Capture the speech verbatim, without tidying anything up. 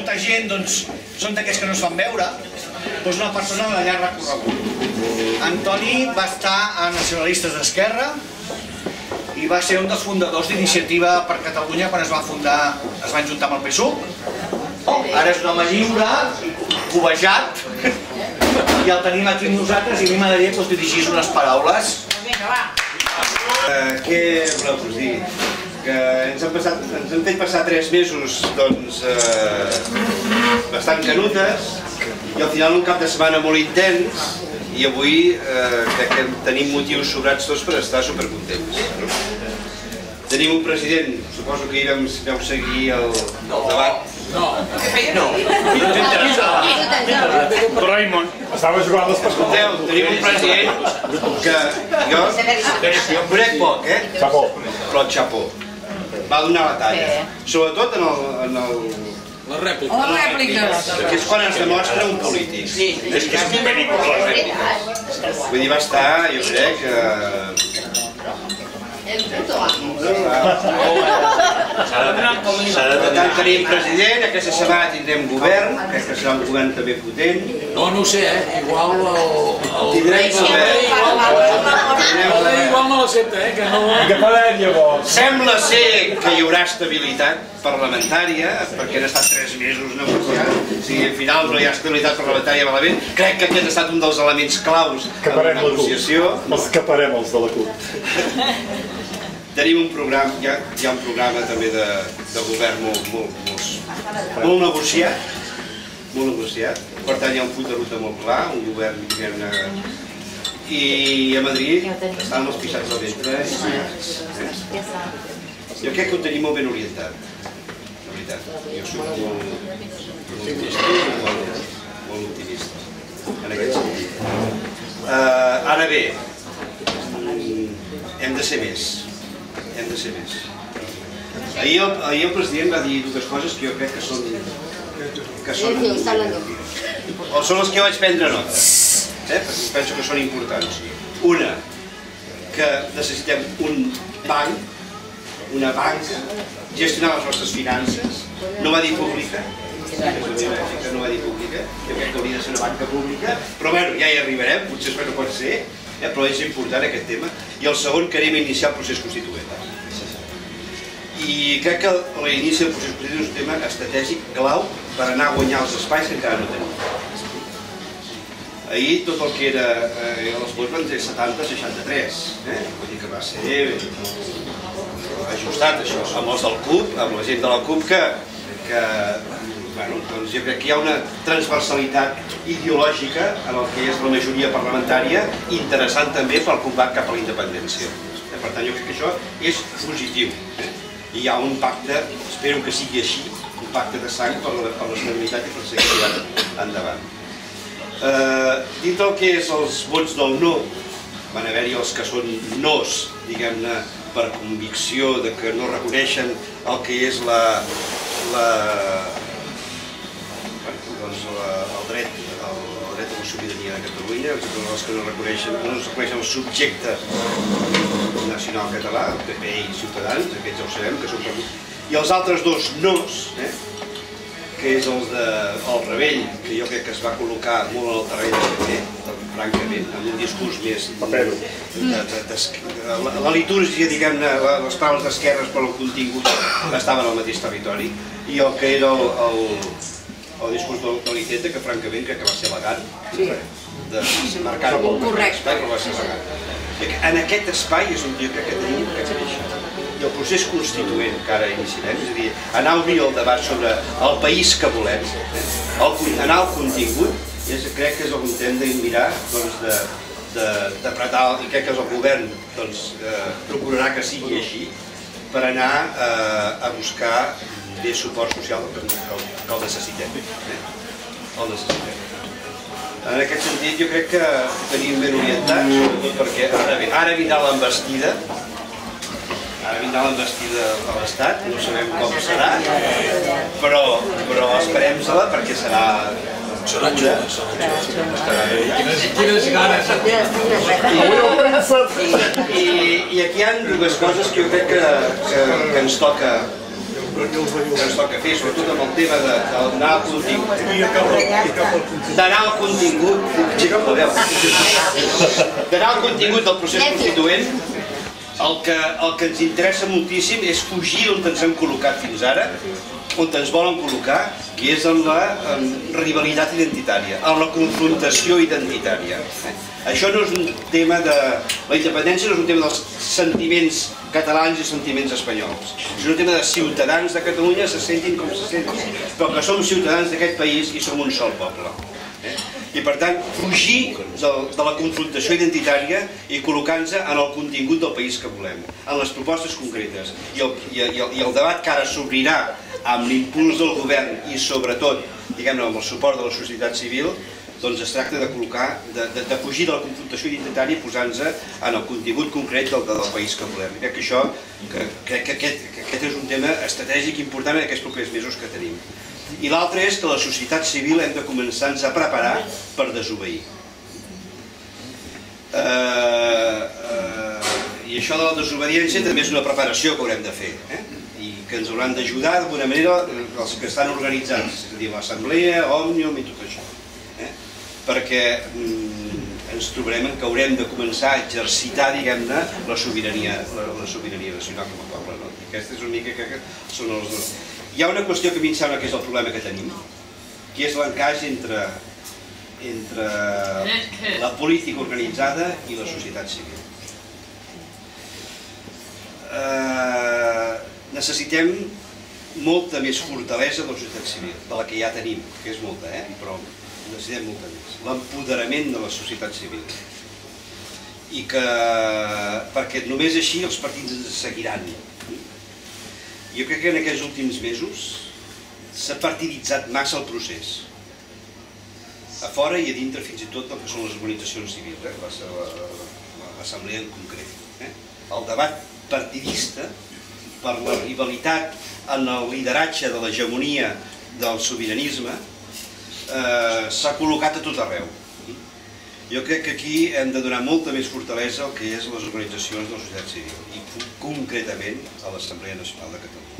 molta gent són d'aquests que no es van veure, doncs una persona de llarg recorregut. Antoni va estar a Nacionalistes d'Esquerra i va ser un dels fundadors d'Iniciativa per Catalunya quan es va fundar, es van juntar amb el P S U C. Ara és un home lliure, covejat, i el tenim aquí amb nosaltres i a mi m'agradaria que us dirigís unes paraules. Vinga, va! Què voleu dir? Que ens han fet passar tres mesos bastant canutes i al final un cap de setmana molt intens i avui crec que tenim motius sobrats tots per estar supercontents. Tenim un president, suposo que ahir vau seguir el debat. No, no. Raimon, estava jugant les Escolteu, tenim un president que jo jo conec poc, eh? Xapó. Però el xapó va donar la talla, sobretot en el... La rèplica. La rèplica. Que és quan es demostra un polític. Sí, és que és conveni per les rèpliques. Vull dir, va estar, jo crec que... El puto amo. Per tant, tenim president, aquesta setmana tindrem govern, crec que serà un govern també potent. No, no ho sé, eh? Igual el... Tindrem govern. El rei igual no l'accepta, eh? Que no... Què farem llavors? Sembla ser que hi haurà estabilitat parlamentària, perquè han estat tres mesos negociant, si al final no hi ha estabilitat parlamentària malament. Crec que aquest ha estat un dels elements claus en la negociació. Els caparem els de la CUP. Tenim un programa, hi ha un programa també de govern molt negociat, molt negociat. Per tant, hi ha un full de ruta molt clar, un govern i a Madrid estan els pixats del ventre. Jo crec que ho tenim molt ben orientat. Jo soc molt optimista en aquest sentit. Ara bé, hem de ser més, hem de ser més. Ahir el president va dir dues coses que jo crec que són o són les que vaig prendre nota, perquè penso que són importants. Una, que necessitem un banc, una banca, gestionar les nostres finances, no va dir pública, no va dir pública, jo crec que hauria de ser una banca pública, però bueno, ja hi arribarem, potser no pot ser, però és important aquest tema. I el segon, que anem a iniciar el procés constituent. I crec que l'inici del procés constituent és un tema estratègic clau per anar a guanyar els espais que encara no tenim. Ahir tot el que era, els vots van ser setanta a seixanta-tres, vull dir que va ser ajustat això, amb els del CUP, amb la gent de la CUP, que jo crec que hi ha una transversalitat ideològica en el que és la majoria parlamentària, interessant també pel combat cap a la independència. Per tant, jo crec que això és positiu. I hi ha un pacte, espero que sigui així, un pacte de sang per l'estabilitat i per seguir endavant. Dit el que és els vots del no, van haver-hi els que són nos, diguem-ne, per convicció de que no reconeixen el que és el dret a la sobirania de Catalunya, els que no reconeixen el subjecte nacional català, el P P i Ciutadans, aquests ja ho sabem, que són per... I els altres dos nos, que és el del Rebell, que jo crec que es va col·locar molt en el terreny del P P, francament, amb un discurs més... La litúrgia, diguem-ne, les paraules d'esquerres per al contingut estaven al mateix territori, i el que era el discurs de l'Iceta, que francament crec que va ser elegant, de marcar molt l'espai, però va ser elegant. En aquest espai és on jo crec que tenim que créixer. I el procés constituent que ara iniciarem, és a dir, anar a obrir el debat sobre el país que volem, anar al contingut, crec que és el que hem de mirar d'apretar, i crec que el govern procurarà que sigui així, per anar a buscar més suport social que el necessitem. El necessitem. En aquest sentit, jo crec que tenim ben orientats, sobretot perquè ara vindrà l'envestida, ara vindrà l'envestida a l'Estat, no sabem com serà, però esperem-se-la perquè serà... Serà xula, serà xula. Quines ganes! I aquí hi ha dues coses que jo crec que ens toca que ens toca fer, sobretot amb el tema d'anar al contingut. D'anar al contingut, d'anar al contingut del procés constituent, el que, el que ens interessa moltíssim és fugir d'on ens hem col·locat fins ara, on ens volen col·locar, que és en la en rivalitat identitària, en la confrontació identitària. Això no és un tema de... La independència no és un tema dels sentiments catalans i sentiments espanyols. És un tema de ciutadans de Catalunya, se sentin com se sentin, però que som ciutadans d'aquest país i som un sol poble. I per tant, fugir de, de la confrontació identitària i col·locar-nos en el contingut del país que volem, en les propostes concretes. I el, i el, i el debat que ara s'obrirà amb l'impuls del govern i sobretot, diguem-ne, amb el suport de la societat civil, doncs es tracta de col·locar, de, de, de fugir de la confrontació identitària i posar-nos en el contingut concret del, del país que volem. I crec que això, que, crec que aquest, que aquest és un tema estratègic important en aquests propers mesos que tenim. I l'altre és que la societat civil hem de començar-nos a preparar per desobeir. Eh, eh, I això de la desobediència també és una preparació que haurem de fer, eh? I que ens hauran d'ajudar d'alguna manera els que estan organitzats, és a dir, l'Assemblea, Òmnium i tot això. Eh? Perquè mm, ens trobarem que haurem de començar a exercitar, diguem-ne, la sobirania, la, la sobirania nacional com a poble. No? I aquesta és una mica que són els dos. Hi ha una qüestió que a mi em sembla que és el problema que tenim, que és l'encaix entre, entre la política organitzada i la societat civil. Eh, necessitem molta més fortalesa de la societat civil, de la que ja tenim, que és molta, eh? Però necessitem molta més. L'empoderament de la societat civil. I que, perquè només així els partits ens seguiran. Jo crec que en aquests últims mesos s'ha partiditzat massa el procés. A fora i a dintre fins i tot del que són les organitzacions civils, eh? l'assemblea en concret. Eh? El debat partidista per la rivalitat en el lideratge de l'hegemonia del sobiranisme eh, s'ha col·locat a tot arreu. Jo crec que aquí hem de donar molta més fortalesa al que és les organitzacions de la societat civil i concretament a l'Assemblea Nacional de Catalunya.